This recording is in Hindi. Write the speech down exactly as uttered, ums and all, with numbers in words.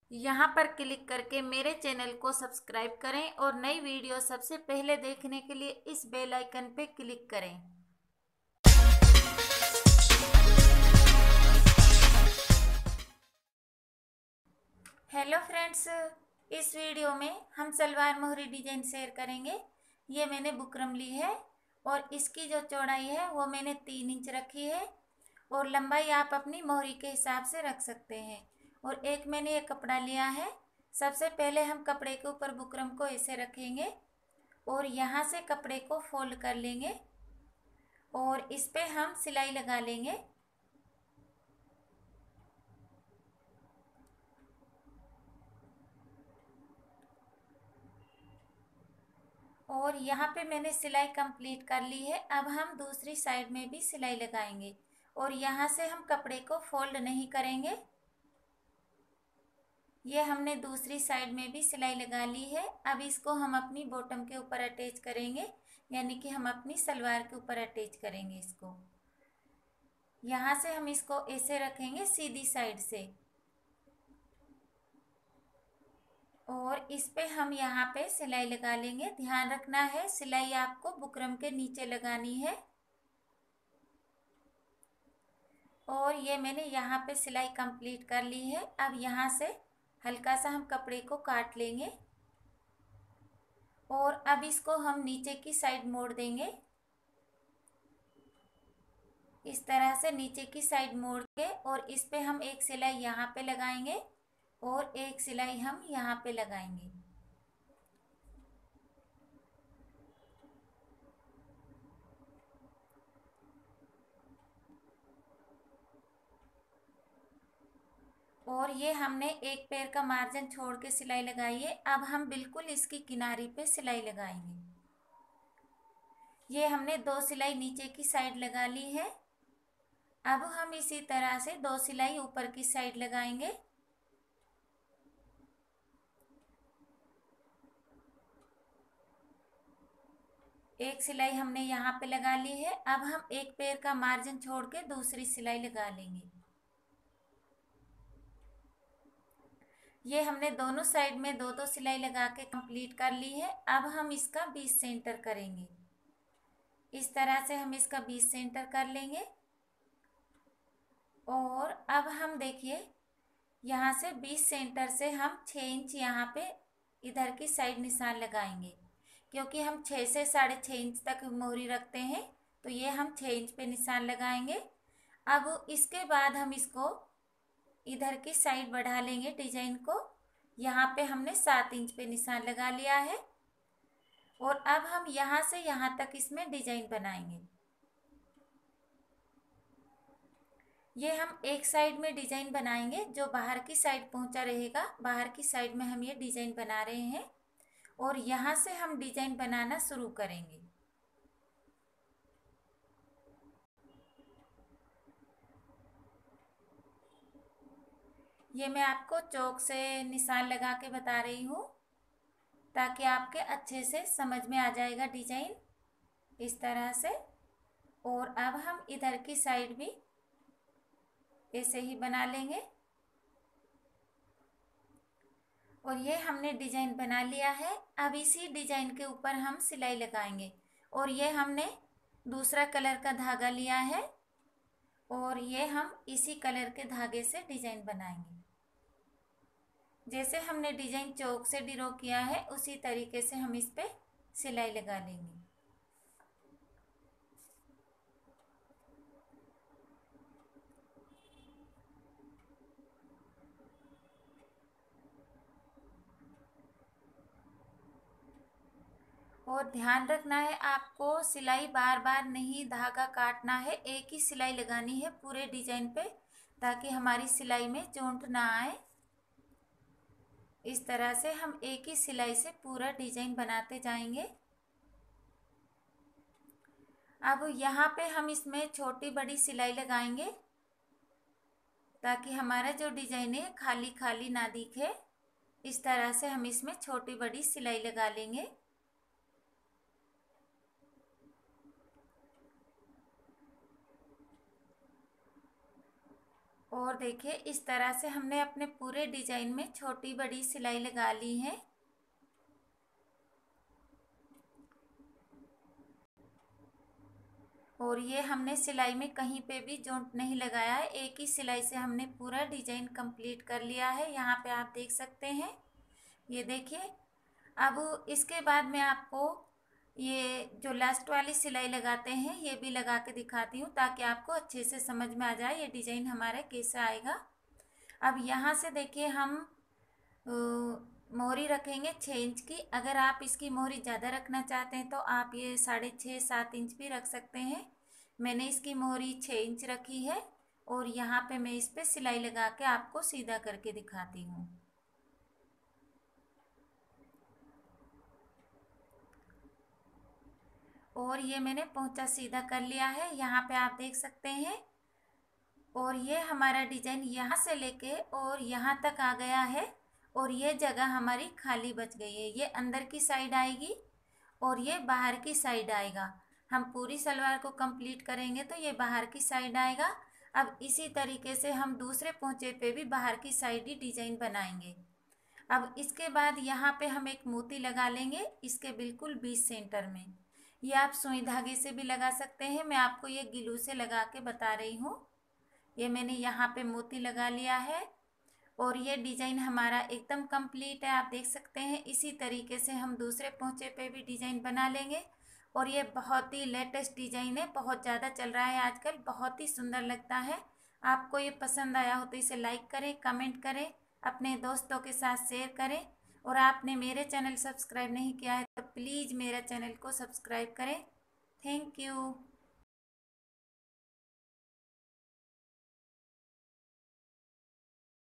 यहाँ पर क्लिक करके मेरे चैनल को सब्सक्राइब करें और नई वीडियो सबसे पहले देखने के लिए इस बेल आइकन पे क्लिक करें। हेलो फ्रेंड्स, इस वीडियो में हम सलवार मोहरी डिजाइन शेयर करेंगे। ये मैंने बुकरम ली है और इसकी जो चौड़ाई है वो मैंने तीन इंच रखी है और लंबाई आप अपनी मोहरी के हिसाब से रख सकते हैं। और एक मैंने ये कपड़ा लिया है। सबसे पहले हम कपड़े के ऊपर बुकरम को ऐसे रखेंगे और यहाँ से कपड़े को फोल्ड कर लेंगे और इस पे हम सिलाई लगा लेंगे। और यहाँ पे मैंने सिलाई कंप्लीट कर ली है। अब हम दूसरी साइड में भी सिलाई लगाएंगे और यहाँ से हम कपड़े को फोल्ड नहीं करेंगे। ये हमने दूसरी साइड में भी सिलाई लगा ली है। अब इसको हम अपनी बॉटम के ऊपर अटैच करेंगे, यानी कि हम अपनी सलवार के ऊपर अटैच करेंगे इसको। यहाँ से हम इसको ऐसे रखेंगे सीधी साइड से और इस पे हम यहाँ पे सिलाई लगा लेंगे। ध्यान रखना है सिलाई आपको बुकरम के नीचे लगानी है। और ये मैंने यहाँ पे सिलाई कंप्लीट कर ली है। अब यहाँ से हल्का सा हम कपड़े को काट लेंगे और अब इसको हम नीचे की साइड मोड़ देंगे। इस तरह से नीचे की साइड मोड़ के और इस पे हम एक सिलाई यहाँ पे लगाएंगे और एक सिलाई हम यहाँ पे लगाएंगे। और ये हमने एक पैर का मार्जिन छोड़ के सिलाई लगाई है। अब हम बिल्कुल इसकी किनारी पे सिलाई लगाएंगे। ये हमने दो सिलाई नीचे की साइड लगा ली है। अब हम इसी तरह से दो सिलाई ऊपर की साइड लगाएंगे। एक सिलाई हमने यहाँ पे लगा ली है। अब हम एक पैर का मार्जिन छोड़ के दूसरी सिलाई लगा लेंगे। ये हमने दोनों साइड में दो दो सिलाई लगा के कंप्लीट कर ली है। अब हम इसका बीच सेंटर करेंगे। इस तरह से हम इसका बीच सेंटर कर लेंगे और अब हम देखिए यहाँ से बीच सेंटर से हम छः इंच यहाँ पे इधर की साइड निशान लगाएंगे, क्योंकि हम छः से साढ़े छः इंच तक मोहरी रखते हैं, तो ये हम छः इंच पे निशान लगाएंगे। अब इसके बाद हम इसको इधर की साइड बढ़ा लेंगे डिजाइन को। यहाँ पे हमने सात इंच पे निशान लगा लिया है और अब हम यहाँ से यहाँ तक इसमें डिजाइन बनाएंगे। ये हम एक साइड में डिजाइन बनाएंगे जो बाहर की साइड पहुंचा रहेगा। बाहर की साइड में हम ये डिजाइन बना रहे हैं और यहाँ से हम डिजाइन बनाना शुरू करेंगे। ये मैं आपको चौक से निशान लगा के बता रही हूँ ताकि आपके अच्छे से समझ में आ जाएगा डिजाइन इस तरह से। और अब हम इधर की साइड भी ऐसे ही बना लेंगे और ये हमने डिजाइन बना लिया है। अब इसी डिजाइन के ऊपर हम सिलाई लगाएंगे और ये हमने दूसरा कलर का धागा लिया है और ये हम इसी कलर के धागे से डिजाइन बनाएंगे। जैसे हमने डिजाइन चौक से ड्रॉ किया है उसी तरीके से हम इस पे सिलाई लगा लेंगे। और ध्यान रखना है आपको सिलाई बार बार नहीं धागा काटना है, एक ही सिलाई लगानी है पूरे डिजाइन पे ताकि हमारी सिलाई में चोंट ना आए। इस तरह से हम एक ही सिलाई से पूरा डिजाइन बनाते जाएंगे। अब यहाँ पे हम इसमें छोटी बड़ी सिलाई लगाएंगे ताकि हमारा जो डिजाइन है खाली खाली ना दिखे। इस तरह से हम इसमें छोटी बड़ी सिलाई लगा लेंगे। और देखिए इस तरह से हमने अपने पूरे डिजाइन में छोटी बड़ी सिलाई लगा ली है। और ये हमने सिलाई में कहीं पे भी जोंट नहीं लगाया है, एक ही सिलाई से हमने पूरा डिजाइन कंप्लीट कर लिया है। यहाँ पे आप देख सकते हैं, ये देखिए। अब इसके बाद मैं आपको ये जो लास्ट वाली सिलाई लगाते हैं ये भी लगा के दिखाती हूँ, ताकि आपको अच्छे से समझ में आ जाए ये डिजाइन हमारा कैसा आएगा। अब यहाँ से देखिए हम मोहरी रखेंगे छः इंच की। अगर आप इसकी मोहरी ज़्यादा रखना चाहते हैं तो आप ये साढ़े छः सात इंच भी रख सकते हैं। मैंने इसकी मोहरी छः इंच रखी है और यहाँ पे मैं इस पर सिलाई लगा के आपको सीधा करके दिखाती हूँ। और ये मैंने पोंचा सीधा कर लिया है, यहाँ पे आप देख सकते हैं। और ये हमारा डिजाइन यहाँ से लेके और यहाँ तक आ गया है और ये जगह हमारी खाली बच गई है। ये अंदर की साइड आएगी और ये बाहर की साइड आएगा। हम पूरी सलवार को कंप्लीट करेंगे तो ये बाहर की साइड आएगा। अब इसी तरीके से हम दूसरे पोंचे पे भी बाहर की साइड ही डिजाइन बनाएंगे। अब इसके बाद यहाँ पे हम एक मोती लगा लेंगे इसके बिल्कुल बीच सेंटर में। ये आप सुई धागे से भी लगा सकते हैं, मैं आपको ये गिलू से लगा के बता रही हूँ। ये मैंने यहाँ पे मोती लगा लिया है और ये डिजाइन हमारा एकदम कंप्लीट है, आप देख सकते हैं। इसी तरीके से हम दूसरे पोंचे पे भी डिजाइन बना लेंगे। और ये बहुत ही लेटेस्ट डिजाइन है, बहुत ज़्यादा चल रहा है आजकल, बहुत ही सुंदर लगता है। आपको ये पसंद आया हो तो इसे लाइक करें, कमेंट करें, अपने दोस्तों के साथ शेयर करें। और आपने मेरे चैनल सब्सक्राइब नहीं किया है तो प्लीज़ मेरे चैनल को सब्सक्राइब करें। Thank you.